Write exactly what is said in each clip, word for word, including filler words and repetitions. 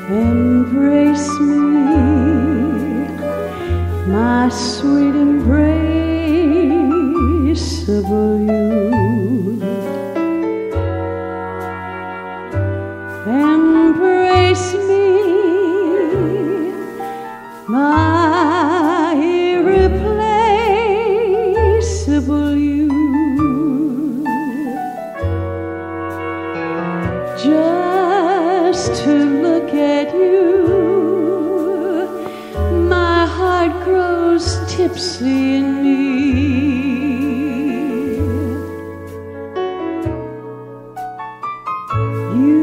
Embrace me, my sweet embraceable you. Embrace me, my irreplaceable you. Just to look at you, my heart grows tipsy in me. You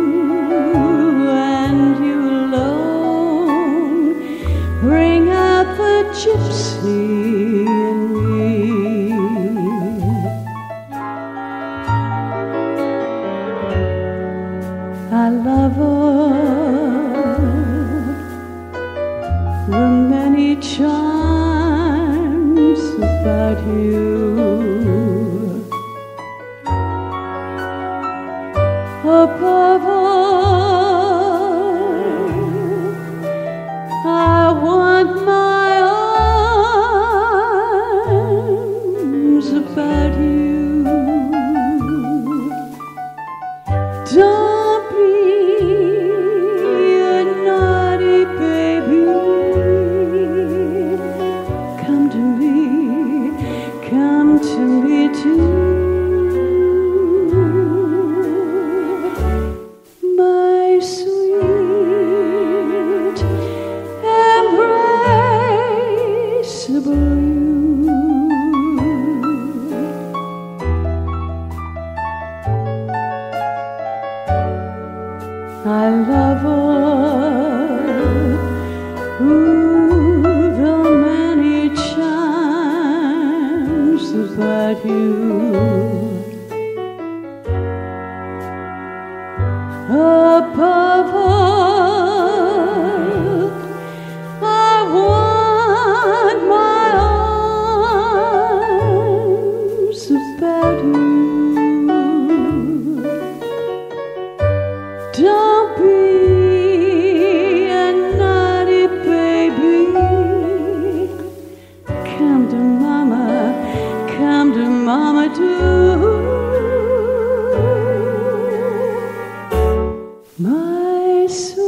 and you alone bring out the gypsy in me. I love all the many charms about you. Above all, I want my arms about you. Don't be a naughty baby. Come to me, come to me too. My sweet, embraceable you. I love all ooh, the many charms about you. Above all, I want my arms about you. Don't be a naughty baby. Come to mama, come to mama too. My sweet